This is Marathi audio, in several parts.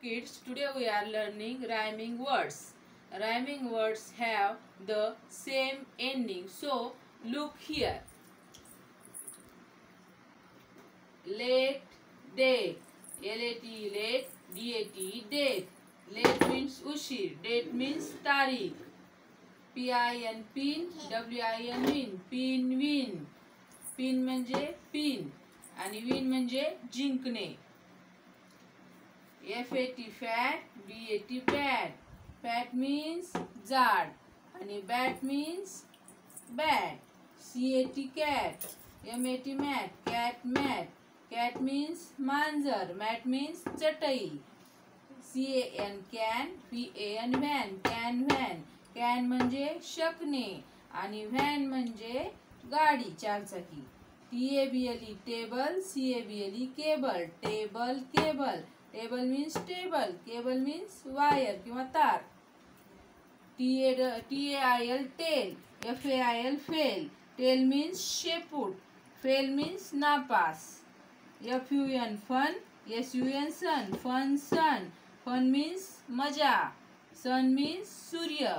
kids, today we are learning rhyming words. Rhyming words have the same ending. So look here. Late, date. L-A-T, late, D-A-T, date. Late means ushir, date means तारीख. P-I-N, pin, W-I-N, win, pin, win. Pin म्हणजे पिन आणि विन म्हणजे जिंकणे. F-A-T, fat, B-A-T, bat. Fat means जाड आणि bat means bat. C-A-T, cat. M-A-T, mat, cat, mat. Cat means मांजर, mat means चटई. C-A-N, can, P-A-N, van, can, van. can म्हणजे शकणे आणि van म्हणजे गाडी चारचाकी. T-A-B-L-E, table, C-A-B-L-E, cable. Table, cable. Table means table. Cable means wire किंवा तार. T-A-I-L, tail. F-A-I-L, fail. Tail means शेपूट. Fail means नापास. F-U-N, fun. S-U-N, sun. Fun, sun. Fun means मजा. Sun means सूर्य.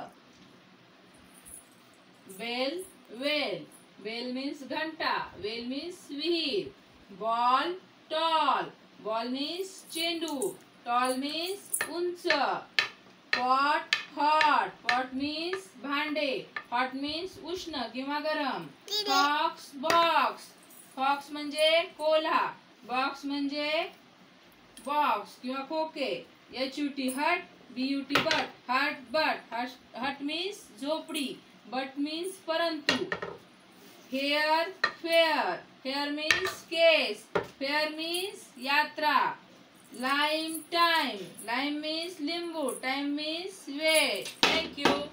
Bell, whale. Bell means घंटा. Whale means विहीर. Ball, tall. Ball means चेंडू. Tall means उंच. Pot, hot. Pot means भांडे. Hot means उष्ण किंवा गरम. Fox, box. Fox म्हणजे कोल्हा. Box म्हणजे बॉक्स किंवा खोके. H-U-T, hut. B-U-T, but. Hut, but. Hut means झोपडी. But means परंतु. Hair, fair. Hair means केस. Fair means यात्रा. Lime, time. Lime means लिंबू. Time means वेळ. Thank you.